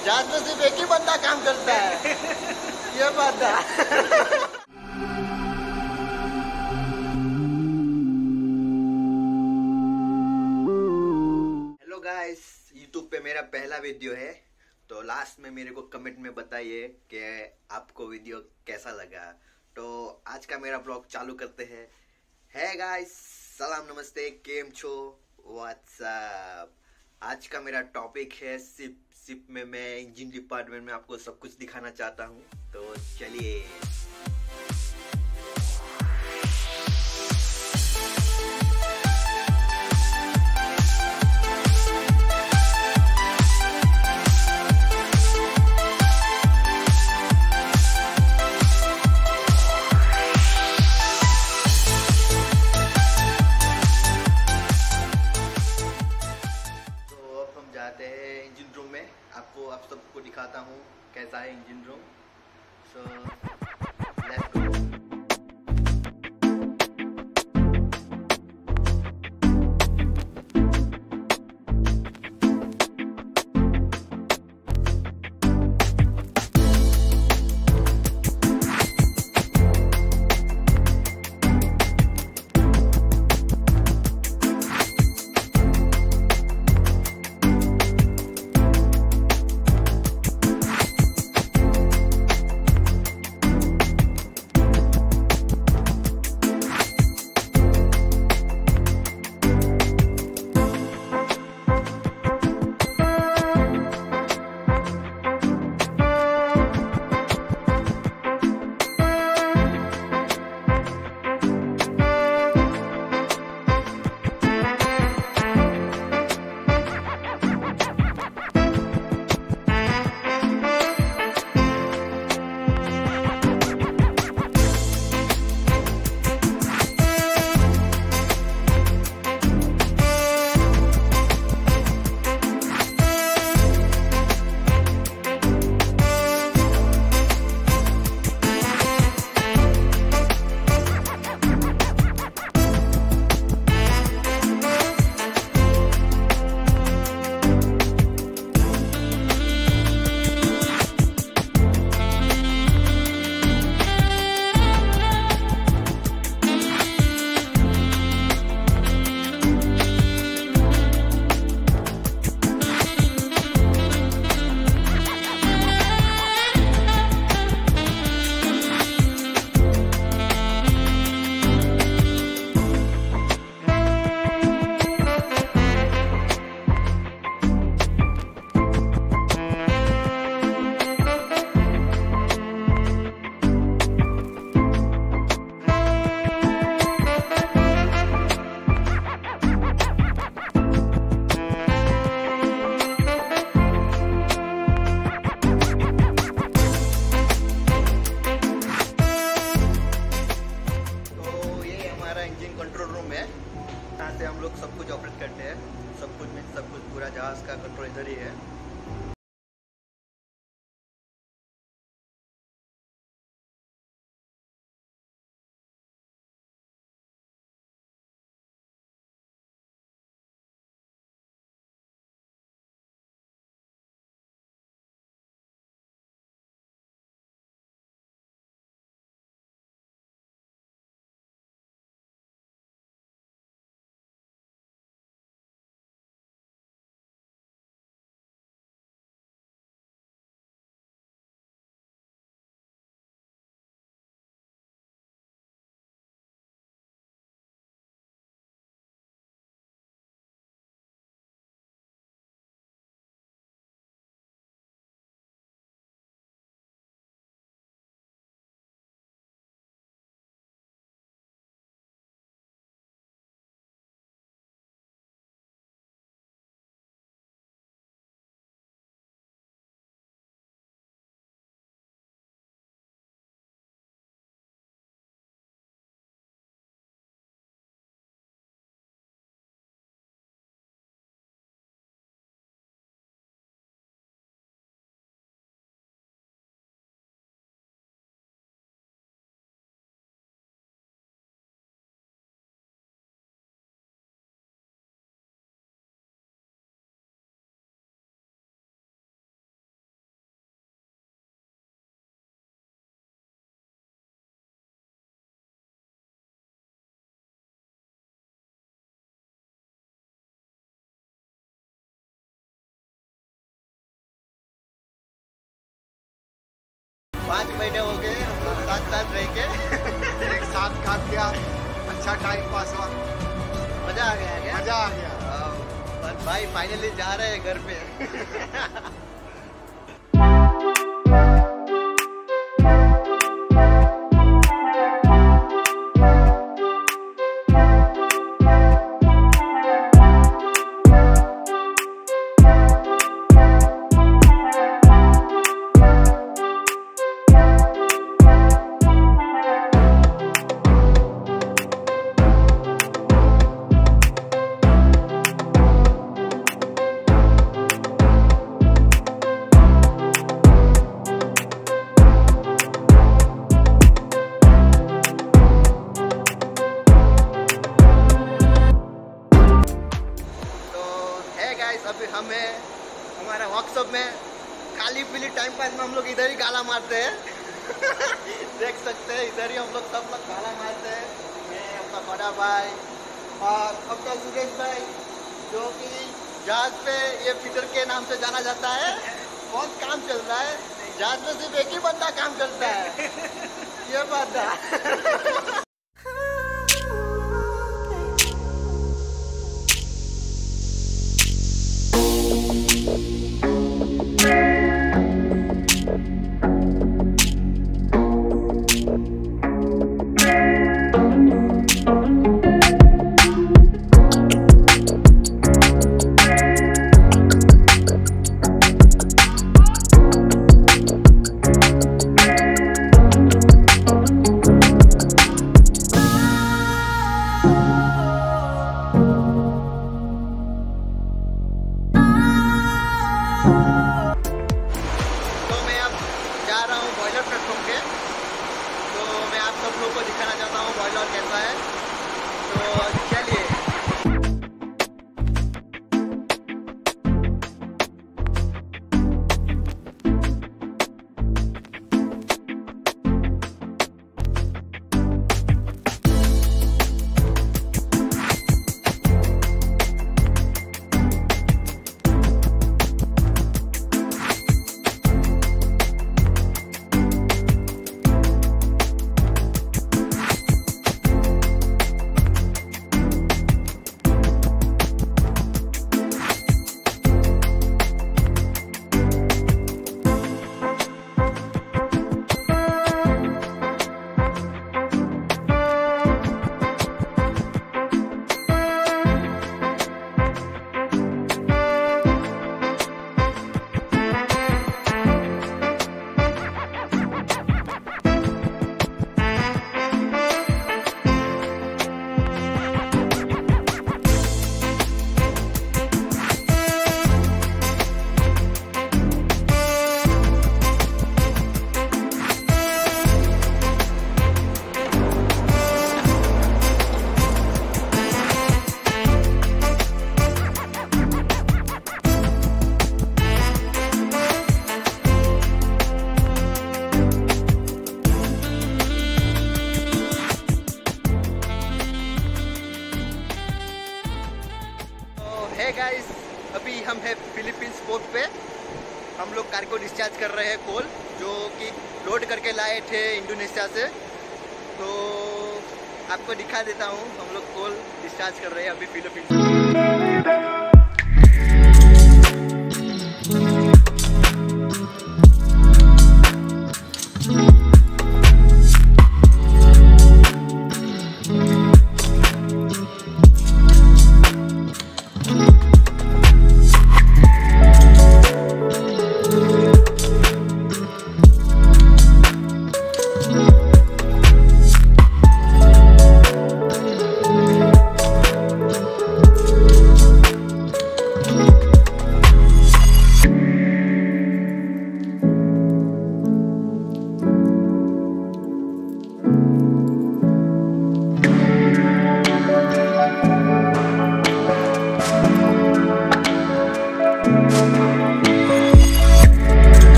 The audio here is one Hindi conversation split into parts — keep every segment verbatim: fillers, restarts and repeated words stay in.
जहाज में सिर्फ एक ही बंदा काम करता है। ये बात है। हेलो गाइस, यूट्यूब पे मेरा पहला वीडियो है, तो लास्ट में मेरे को कमेंट में बताइए कि आपको वीडियो कैसा लगा। तो आज का मेरा ब्लॉग चालू करते हैं। है गाइस, सलाम नमस्ते, केम छो, व्हाट्सअप। आज का मेरा टॉपिक है शिप। शिप में मैं इंजन डिपार्टमेंट में आपको सब कुछ दिखाना चाहता हूँ, तो चलिए। जाते हैं इंजन रूम में। आपको आप सबको दिखाता हूँ कैसा है engine room. So let's go. Control room है, यहाँ से हम लोग सब कुछ ऑपरेट करते हैं। सब कुछ में सब कुछ पूरा जहाज का कंट्रोल इधर ही है। पाँच महीने हो गए हम लोग साथ साथ रह के एक साथ काट दिया, अच्छा टाइम पास हुआ, मजा आ गया क्या? मजा आ गया। हाँ, भाई फाइनली जा रहे हैं घर पे। अभी हम है हमारा वर्कशॉप में, खाली पीली टाइम पास में हम लोग इधर ही गाला मारते हैं। देख सकते हैं इधर ही हम लोग सब लोग गाला मारते हैं। मैं अपना बड़ा भाई और अपना सुरेश भाई जो कि जहाज पे ये फिटर के नाम से जाना जाता है। बहुत काम चल रहा है जहाज में, सिर्फ एक ही बंदा काम करता है, ये बात है। प्लेटफॉर्म के तो मैं आप सब लोगों को दिखाना चाहता हूँ बॉयलर कैसा है। तो चलिए। गाइस अभी हम हैं फिलीपींस पोर्ट पे। हम लोग कार को डिस्चार्ज कर रहे हैं कोल जो कि लोड करके लाए थे इंडोनेशिया से। तो आपको दिखा देता हूँ, हम लोग कोल डिस्चार्ज कर रहे हैं अभी फिलीपींस।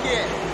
किए।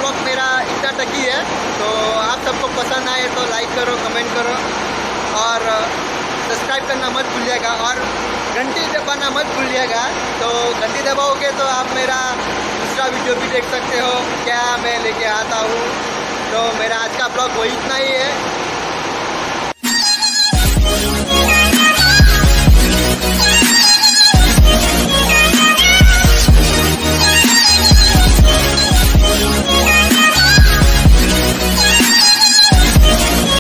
ब्लॉग मेरा इतना तक ही है। तो आप सबको पसंद आए तो लाइक करो, कमेंट करो और सब्सक्राइब करना मत भूलिएगा और घंटी दबाना मत भूलिएगा। तो घंटी दबाओगे तो आप मेरा दूसरा वीडियो भी देख सकते हो क्या मैं लेके आता हूँ। तो मेरा आज का ब्लॉग वही इतना ही है।